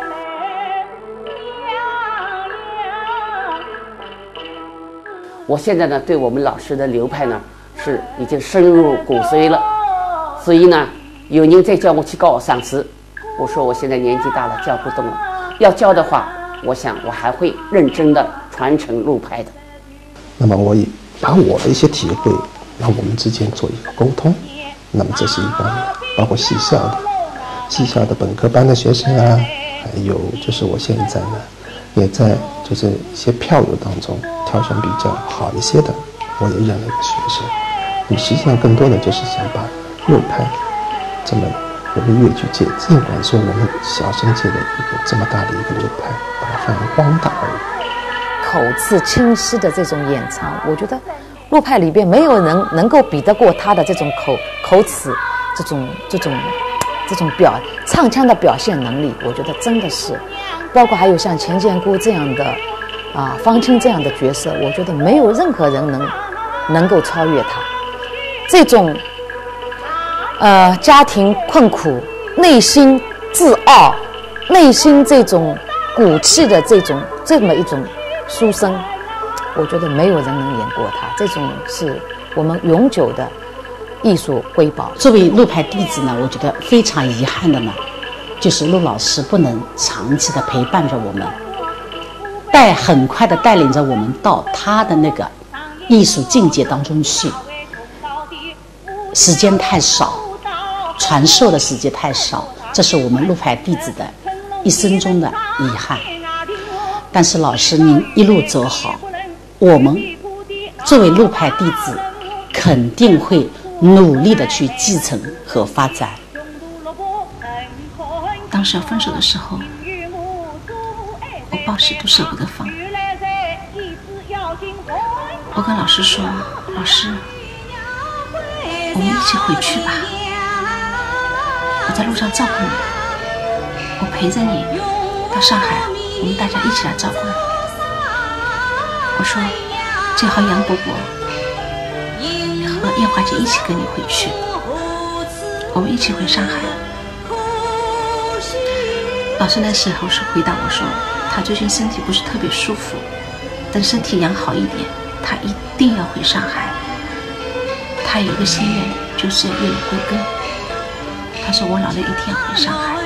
我现在呢，对我们老师的流派呢是已经深入骨髓了。所以呢，有人再叫我去告上师，我说我现在年纪大了，教不动了。要教的话，我想我还会认真的传承路派的。 那么我也把我的一些体会，让我们之间做一个沟通。那么这是一方面，包括戏校的、戏校的本科班的学生啊，还有就是我现在呢，也在就是一些票友当中挑选比较好一些的，我也认了一个学生。那么实际上更多的就是想把路派这么我们粤剧界，尽管说我们小生界的一个这么大的一个流派，把它发扬光大而已。 口齿清晰的这种演唱，我觉得路派里边没有人能够比得过他的这种口口齿，这种这种这种表唱腔的表现能力，我觉得真的是，包括还有像钱建姑这样的啊方清这样的角色，我觉得没有任何人能能够超越他这种。呃，家庭困苦，内心自傲，内心这种骨气的这种这么一种书生，我觉得没有人能演过他。这种是我们永久的艺术瑰宝。 作为路派弟子呢，我觉得非常遗憾的呢，就是陆老师不能长期的陪伴着我们，带很快的带领着我们到他的那个艺术境界当中去，时间太少。传授的时间太少，这是我们路派弟子的一生中的遗憾。但是老师您一路走好，我们作为路派弟子肯定会努力的去继承和发展。 当时要分手的时候，我报喜都舍不得放。我跟老师说，老师，我们一起回去吧，我在路上照顾你，我陪着你到上海，我们大家一起来照顾你。我说最好杨伯伯和燕华姐一起跟你回去，我们一起回上海。老师那时候是回答我说，他最近身体不是特别舒服，等身体养好一点，他一定要回上海。他有一个心愿，就是要愿意归根。他说我老了一定要回上海。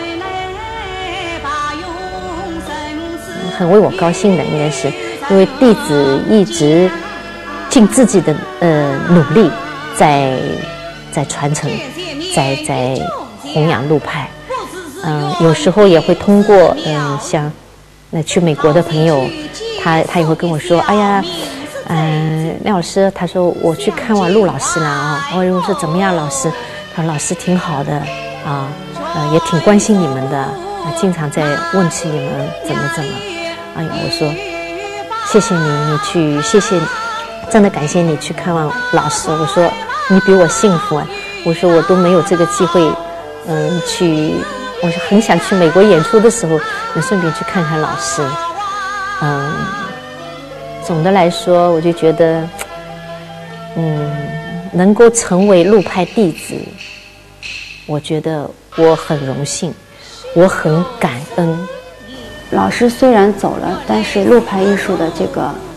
很为我高兴的应该是，因为弟子一直尽自己的呃努力在在传承，在在弘扬路派。嗯、呃，有时候也会通过嗯、呃，像那去美国的朋友，他他也会跟我说，哎呀，嗯、呃，廖老师，他说我去看望陆老师了啊。我我说怎么样，老师？他说老师挺好的啊，呃，也挺关心你们的，啊，经常在问起你们怎么怎么。哎呀，我说谢谢你，你去，谢谢，真的感谢你去看望老师。我说你比我幸福啊，我说我都没有这个机会，嗯，去。我是很想去美国演出的时候，能顺便去看看老师。嗯，总的来说，我就觉得，嗯，能够成为路派弟子，我觉得我很荣幸，我很感恩。 老师虽然走了，但是路派艺术的这个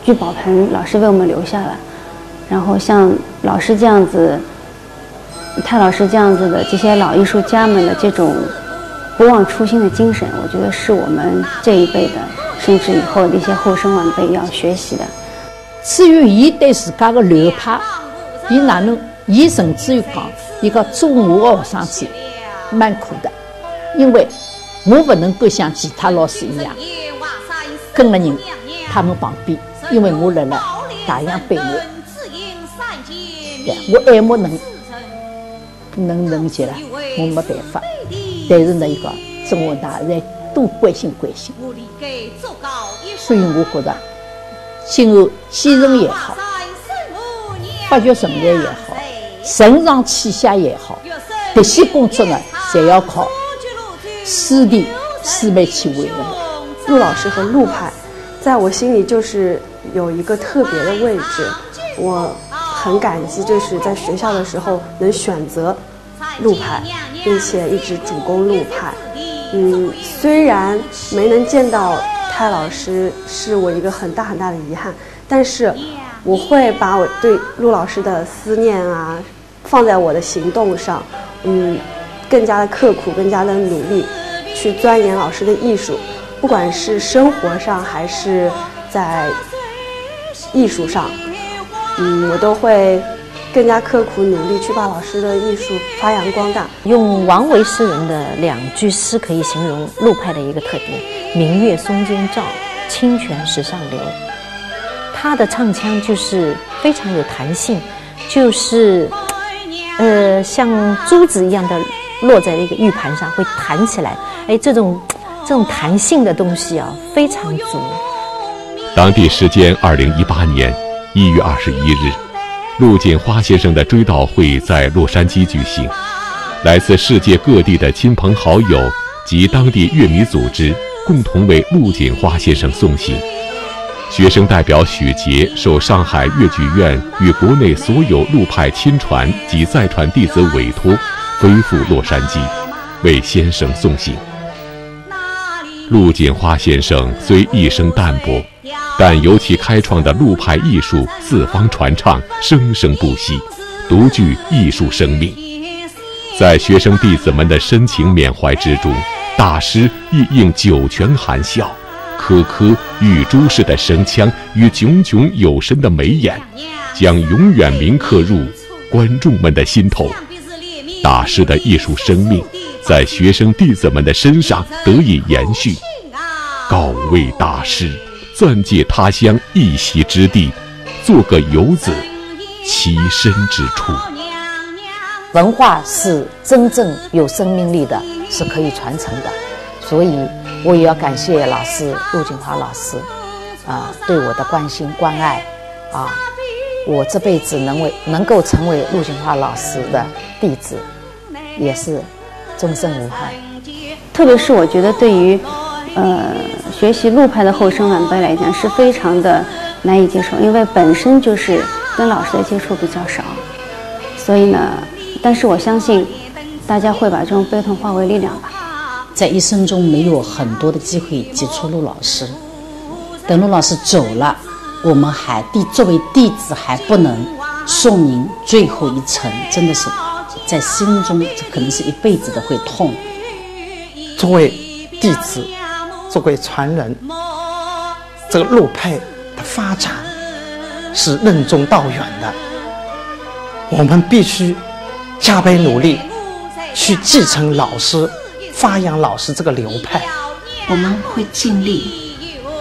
聚宝盆老师为我们留下了，然后像老师这样子，泰老师这样子的这些老艺术家们的这种不忘初心的精神，我觉得是我们这一辈的，甚至以后的一些后生晚辈要学习的。 至于伊对自家的流派，伊哪能？伊甚至于讲，伊讲做我的学生子蛮苦的，因为我不能够像其他老师一样跟了人他们旁边，因为我辣辣大洋背后，对我爱莫能能能接了，我没办法。但是呢，伊讲中文大在多关心关心，所以我觉得今后西人也好，发掘人才也好，承上启下也好，这些工作呢，侪要靠师弟师妹去维护。 陆老师和陆派，在我心里就是有一个特别的位置。我很感激，就是在学校的时候能选择陆派，并且一直主攻陆派。嗯，虽然没能见到泰老师，是我一个很大很大的遗憾，但是我会把我对陆老师的思念啊放在我的行动上，嗯，更加的刻苦，更加的努力去钻研老师的艺术，不管是生活上还是在艺术上，嗯，我都会更加刻苦努力去把老师的艺术发扬光大。 用王维诗人的两句诗可以形容陆派的一个特点：明月松间照，清泉石上流。他的唱腔就是非常有弹性，就是呃像珠子一样的落在那个玉盘上会弹起来，哎，这种这种弹性的东西啊非常足。 当地时间二零一八年一月二十一日，陆锦花先生的追悼会在洛杉矶举行，来自世界各地的亲朋好友及当地乐迷组织共同为陆锦花先生送行。学生代表许杰受上海越剧院与国内所有陆派亲传及在传弟子委托，飞赴洛杉矶，为先生送行。陆锦花先生虽一生淡泊，但由其开创的陆派艺术四方传唱，生生不息，独具艺术生命。在学生弟子们的深情缅怀之中，大师亦应九泉含笑，颗颗玉珠似的声腔与炯炯有神的眉眼，将永远铭刻入观众们的心头。大师的艺术生命在学生弟子们的身上得以延续。告慰大师，暂借他乡一席之地，做个游子栖身之处。 文化是真正有生命力的，是可以传承的，所以我也要感谢老师陆锦花老师啊、呃、对我的关心关爱啊，我这辈子能为能够成为陆锦花老师的弟子，也是终身无憾。 特别是我觉得对于呃学习陆派的后生晚辈来讲是非常的难以接受，因为本身就是跟老师的接触比较少，所以呢，但是我相信大家会把这种悲痛化为力量吧。 在一生中没有很多的机会接触陆老师，等陆老师走了，我们还弟作为弟子还不能送您最后一程，真的是在心中这可能是一辈子的会痛。 作为弟子，作为传人，这个陆派的发展是任重道远的，我们必须加倍努力去继承老师，发扬老师这个流派。 我们会尽力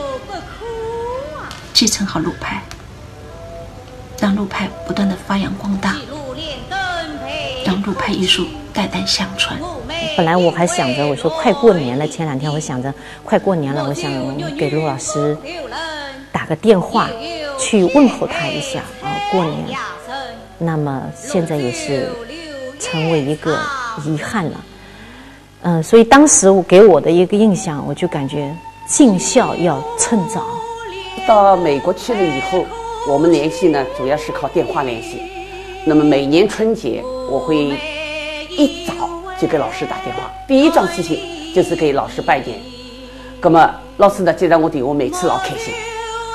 继承好陆派，让陆派不断的发扬光大，让陆派艺术代代相传。 本来我还想着，我说快过年了，前两天我想着快过年了，我想给陆老师打个电话去问候他一下啊，过年。那么现在也是成为一个遗憾了。嗯、呃，所以当时我给我的一个印象，我就感觉尽孝要趁早。 到美国去了以后，我们联系呢主要是靠电话联系。那么每年春节，我会一早就给老师打电话，第一桩事情就是给老师拜年。那么老师呢接到我电话，每次老开心，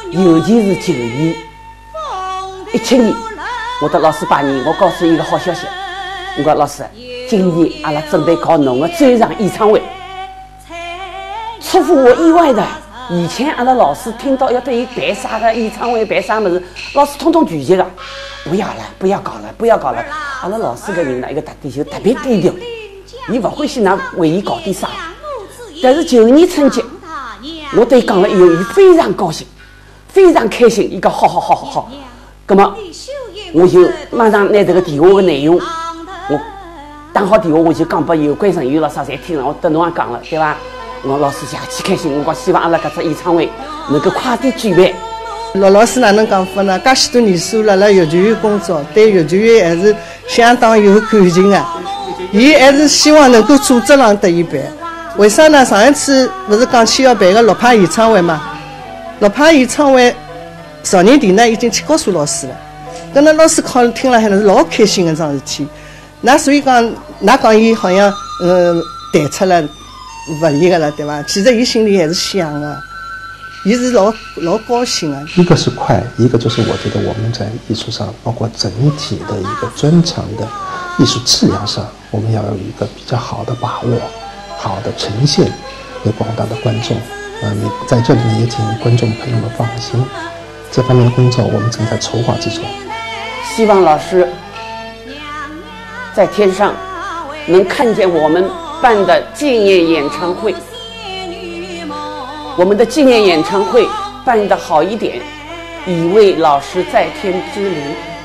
尤其是九年、一七年，我的老师拜年，我告诉一个好消息，我讲老师，今年阿拉准备搞侬的专场演唱会。出乎我意外的，以前阿拉老师听到要对伊办啥个演唱会、办啥么子，老师统统拒绝的，不要了，不要搞了，不要搞了。阿拉老师个人呢，一个特点就特别低调，伊不欢喜拿为伊搞点啥。但是九年春节，我对伊讲了以后，伊非常高兴，非常开心。伊讲好好好好好，那么我就马上拿这个电话的内容，我打好电话我就讲拨有关人员了啥侪听了，我跟侬也讲了，对吧？我老师邪气开心，我讲希望阿拉搿只演唱会能够快点举办。 陆老师哪能讲法呢？介许多年数了，辣乐剧院工作，对乐剧院还是相当有感情的。伊还是希望能够组织上得以办。为啥呢？上一次不是讲起要办个陆派演唱会嘛？陆派演唱会赵年底呢已经去告诉老师了，搿那老师考虑听了还是老开心的桩事体。那所以讲，㑚讲伊好像嗯淡出了。不利个了，对吧？其实伊心里还是想的，伊是老老高兴的。 一个是快，一个就是我觉得我们在艺术上，包括整体的一个专场的艺术质量上，我们要有一个比较好的把握，好的呈现给广大的观众。啊，你在这里呢，也请观众朋友们放心，这方面的工作我们正在筹划之中。 希望老师在天上能看见我们办的纪念演唱会，我们的纪念演唱会办得好一点，以为老师在天之灵。